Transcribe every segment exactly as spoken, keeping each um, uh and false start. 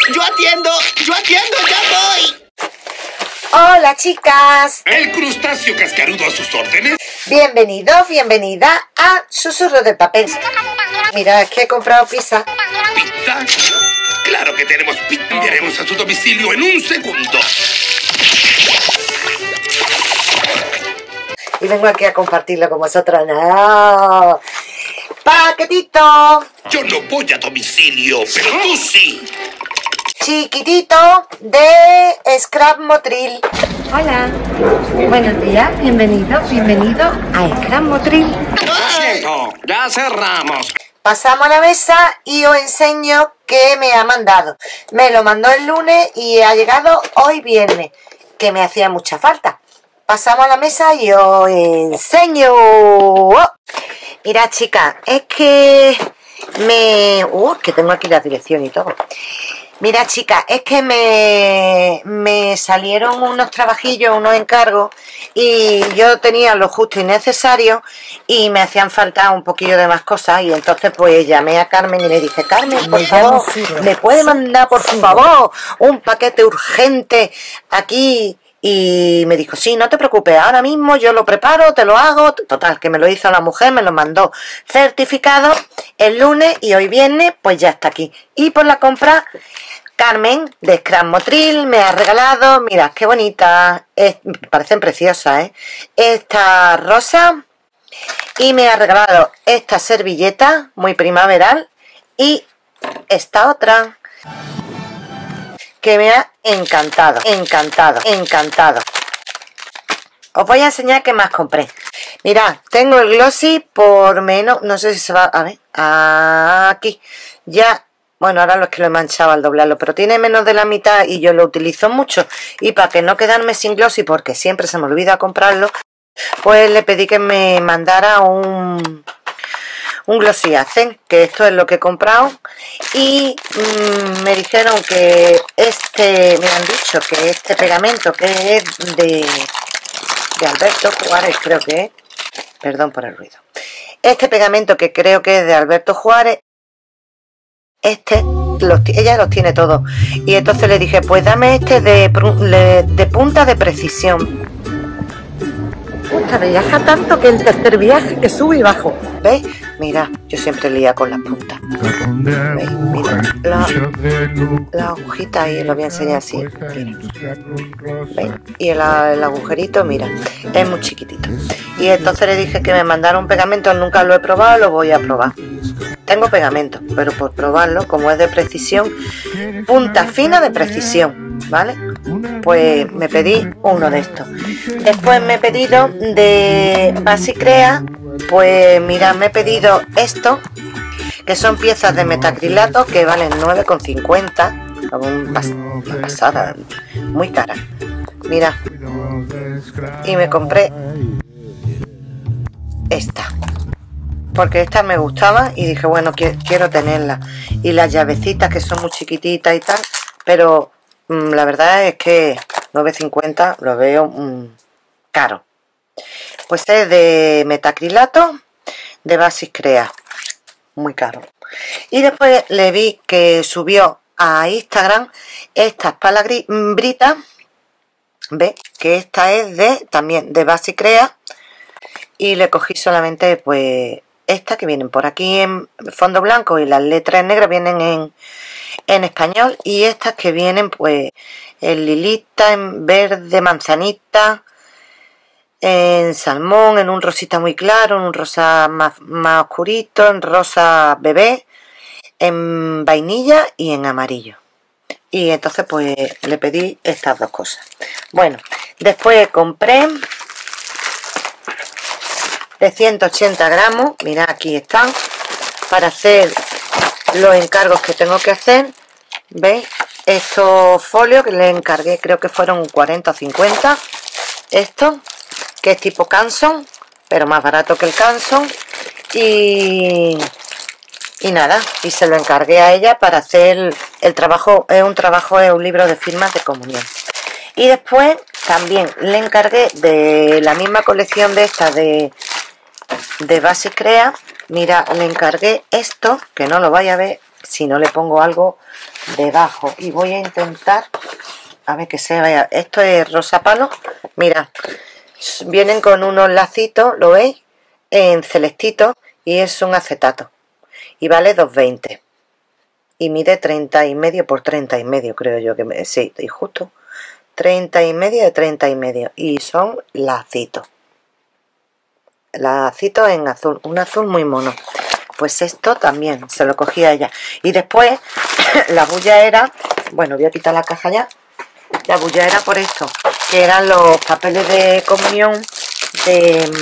Yo atiendo, yo atiendo, ya voy. Hola, chicas. ¿El crustáceo cascarudo a sus órdenes? Bienvenidos, bienvenida a Susurros de Papel. Mira, es que he comprado pizza. ¿Pizza? Claro que tenemos pizza. Enviaremos a su domicilio en un segundo. Y vengo aquí a compartirlo con vosotros. ¡No! ¡Paquetito! Yo no voy a domicilio, pero tú sí. Chiquitito de Scrap Motril. Hola, buenos días, bienvenido, bienvenido a Scrap Motril. Lo siento, ya cerramos. Pasamos a la mesa y os enseño qué me ha mandado. Me lo mandó el lunes y ha llegado hoy viernes, que me hacía mucha falta. Pasamos a la mesa y os enseño. ¡Oh! Mirad, chicas, es que me... Uh, que tengo aquí la dirección y todo. Mira, chicas, es que me, me salieron unos trabajillos, unos encargos, y yo tenía lo justo y necesario y me hacían falta un poquillo de más cosas, y entonces pues llamé a Carmen y le dije: Carmen, por favor, ¿me puede mandar por favor un paquete urgente aquí? Y me dijo: sí, no te preocupes, ahora mismo yo lo preparo, te lo hago. Total, que me lo hizo la mujer, me lo mandó certificado el lunes y hoy viernes pues ya está aquí. Y por la compra, Carmen de Scrap Motril me ha regalado, mirad qué bonita, es, parecen preciosas, ¿eh? Esta rosa, y me ha regalado esta servilleta muy primaveral y esta otra que me ha encantado, encantado, encantado. Os voy a enseñar qué más compré. Mirad, tengo el glossy por menos, no sé si se va a ver, aquí, ya, bueno, ahora lo es que lo he manchado al doblarlo, pero tiene menos de la mitad y yo lo utilizo mucho. Y para que no quedarme sin glossy, porque siempre se me olvida comprarlo, pues le pedí que me mandara un... un Glossy Accent, que esto es lo que he comprado, y mmm, me dijeron que este, me han dicho que este pegamento, que es de, de Alberto Juárez, creo que es, perdón por el ruido, este pegamento que creo que es de Alberto Juárez, este, los, ella los tiene todos, y entonces le dije: pues dame este de, de punta de precisión. Puta, viaja tanto que el tercer viaje que sube y bajo. ¿Veis? Mira, yo siempre lía con las puntas. ¿Veis? Mira, la, la agujita ahí, lo voy a enseñar así. Mira. ¿Veis? Y el, el agujerito, mira, es muy chiquitito. Y entonces le dije que me mandara un pegamento, nunca lo he probado, lo voy a probar. Tengo pegamento, pero por probarlo, como es de precisión, punta fina de precisión, ¿vale? Pues me pedí uno de estos. Después me he pedido de Basicrea, pues mira, me he pedido esto, que son piezas de metacrilato que valen nueve con cincuenta, una pasada, muy cara. Mira, y me compré esta, porque esta me gustaba y dije: bueno, quiero tenerla. Y las llavecitas, que son muy chiquititas y tal, pero mmm, la verdad es que nueve cincuenta lo veo mmm, caro. Pues es de metacrilato de Basicrea, muy caro. Y después le vi que subió a Instagram estas palabritas, ve que esta es de también de Basicrea, y le cogí solamente pues estas que vienen por aquí en fondo blanco y las letras negras vienen en, en español, y estas que vienen pues en lilita, en verde manzanita, en salmón, en un rosita muy claro, en un rosa más, más oscurito, en rosa bebé, en vainilla y en amarillo. Y entonces pues le pedí estas dos cosas. Bueno, después compré de ciento ochenta gramos, mirad, aquí están, para hacer los encargos que tengo que hacer. ¿Veis? Estos folios que le encargué, creo que fueron cuarenta o cincuenta. Esto, que es tipo Canson, pero más barato que el Canson. Y, y nada, y se lo encargué a ella para hacer el, el trabajo. Es un trabajo, es un libro de firmas de comunión. Y después también le encargué de la misma colección de esta de, de Basicrea. Mira, le encargué esto, que no lo vaya a ver, si no le pongo algo debajo. Y voy a intentar, a ver que se vea. Esto es rosa palo. Mira, vienen con unos lacitos, ¿lo veis? En celestito, y es un acetato. Y vale dos veinte. Y mide treinta y medio por treinta y medio, creo yo que me... Sí, y justo. treinta y medio de treinta y medio. Y son lacitos. Lacitos en azul. Un azul muy mono. Pues esto también se lo cogí a ella. Y después la bulla era... Bueno, voy a quitar la caja ya. La bulla era por esto. Que eran los papeles de comunión de...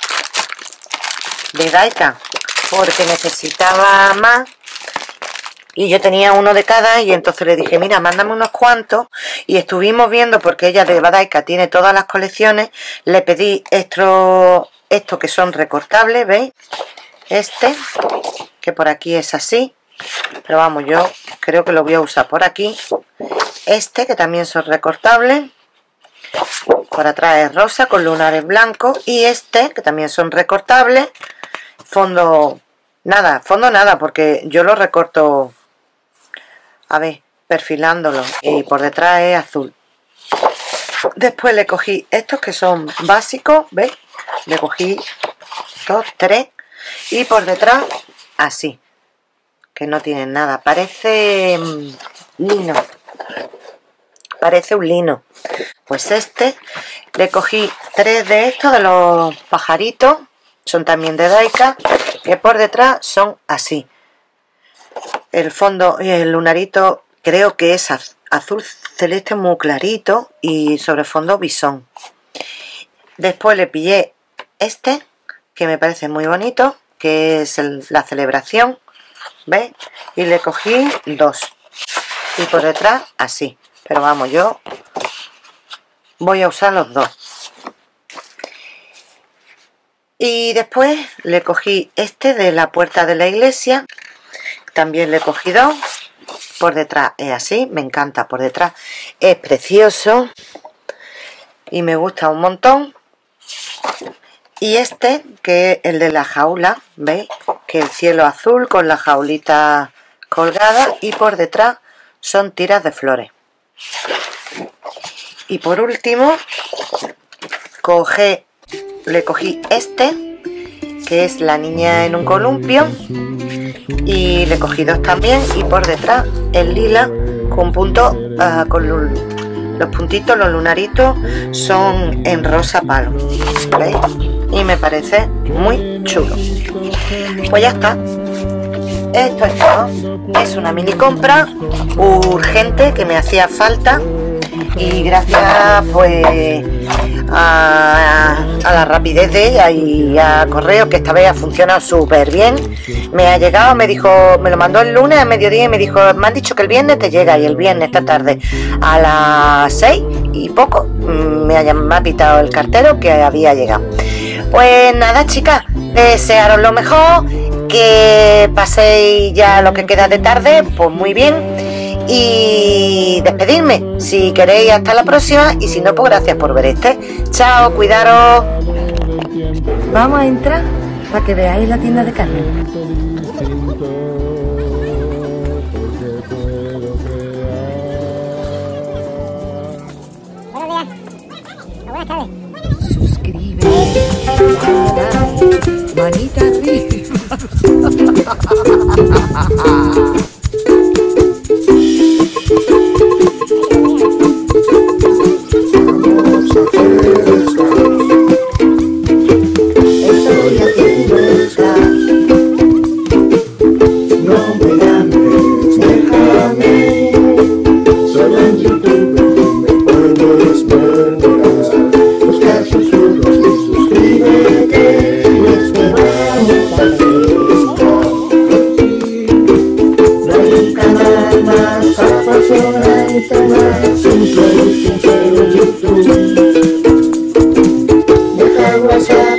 de Daika. Porque necesitaba más. Y yo tenía uno de cada y entonces le dije, mira, mándame unos cuantos. Y estuvimos viendo, porque ella de Daika tiene todas las colecciones. Le pedí estos, estos que son recortables, ¿veis? Este, que por aquí es así. Pero vamos, yo creo que lo voy a usar por aquí. Este, que también son recortables. Por atrás es rosa con lunares blancos. Y este, que también son recortables. Fondo, nada, fondo nada, porque yo lo recorto... A ver, perfilándolo. Y por detrás es azul. Después le cogí estos que son básicos, ¿veis? Le cogí dos, tres. Y por detrás, así. Que no tienen nada. Parece mmm, lino. Parece un lino. Pues este, le cogí tres de estos, de los pajaritos. Son también de Daika. Que por detrás son así. El fondo y el lunarito creo que es azul celeste muy clarito y sobre fondo bisón. Después le pillé este, que me parece muy bonito, que es el, la celebración, ¿veis? Y le cogí dos. Y por detrás así. Pero vamos, yo voy a usar los dos. Y después le cogí este de la puerta de la iglesia. También le he cogido. Por detrás es así. Me encanta por detrás. Es precioso. Y me gusta un montón. Y este, que es el de la jaula. ¿Veis? Que el cielo azul con la jaulita colgada. Y por detrás son tiras de flores. Y por último, coge, le cogí este, que es la niña en un columpio. Y le cogí dos también. Y por detrás el lila con puntos, uh, con los puntitos, los lunaritos son en rosa palo. ¿Veis? Y me parece muy chulo. Pues ya está. Esto es todo. Es una mini compra urgente que me hacía falta. Y gracias pues a, a la rapidez de ella y a correo, que esta vez ha funcionado súper bien, me ha llegado, me dijo, me lo mandó el lunes a mediodía y me dijo, me han dicho que el viernes te llega, y el viernes esta tarde a las seis y poco me ha, me ha pitado el cartero que había llegado. Pues nada, chicas, desearos lo mejor, que paséis ya lo que queda de tarde, pues muy bien. Y despedirme, si queréis hasta la próxima, y si no, pues gracias por ver este. Chao, cuidaros. Vamos a entrar para que veáis la tienda de Carmen. Buenos días. Buenas tardes. Suscríbete, manita arriba. Deja